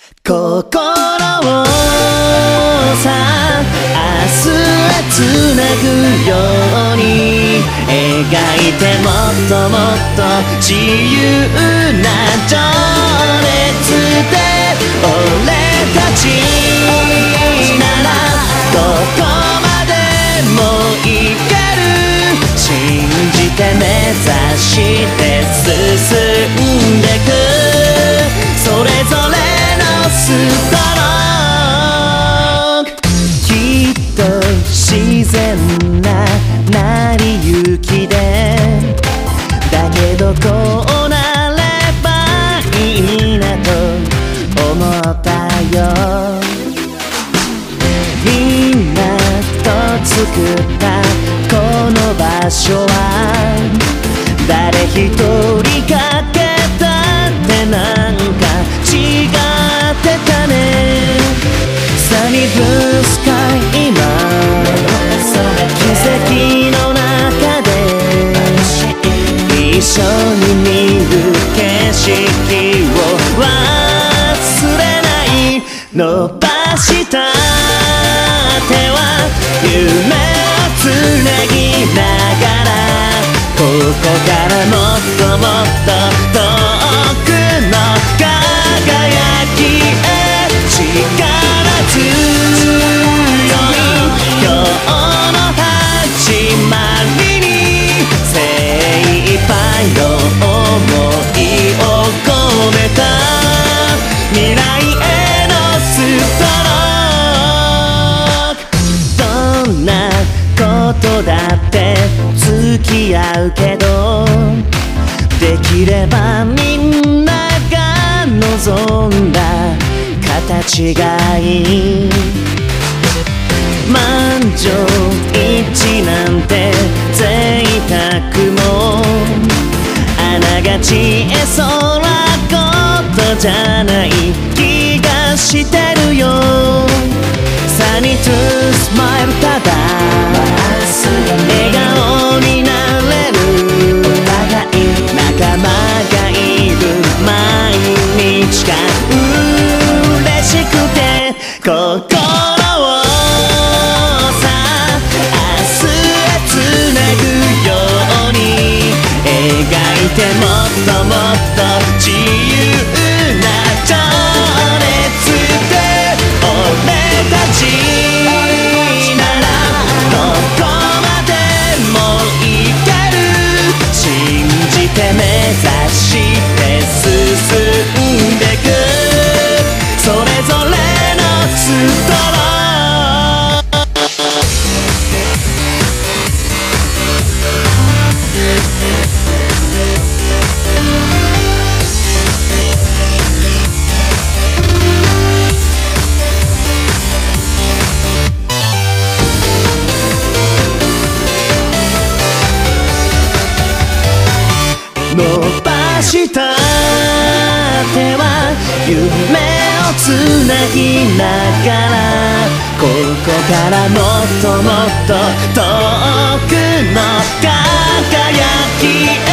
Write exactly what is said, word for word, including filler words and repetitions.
心をさ明日へつなぐように描いてもっともっと自由な情熱で俺たちならどこまでもいける信じて目指して進んでくそれぞれのストロークきっと自然な成り行きでだけどこうなればいいなと思ったよみんなと作ったこの場所は誰一人かけたってなんか違ってたねサニーブルースカイ今奇跡の中で一緒に見る景色を忘れない伸ばした手は夢をつなぎながらここからもっともっと遠くの輝きへ力強い今日の始まりに精一杯の想いを込めた未来へのストロークどんなことだって付き合うけどできればみんなが望んだ形がいい満場一致なんて贅沢もあながちえそうなことじゃない気がしてるよサニートゥースマイルただ笑顔になれる仲間がいる毎日が嬉しくて心をさ明日へつなぐように描いてもっともっと自由な情熱で俺たちならどこまでもいける信じて目指して進んでくそれぞれのストローク伸ばした手は夢をつなぎながらここからもっともっと遠くの輝きへ